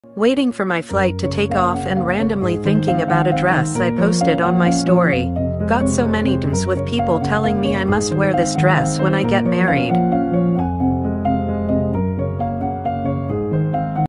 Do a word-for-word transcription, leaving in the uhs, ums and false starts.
Waiting for my flight to take off and randomly thinking about a dress I posted on my story. Got so many D Ms with people telling me I must wear this dress when I get married.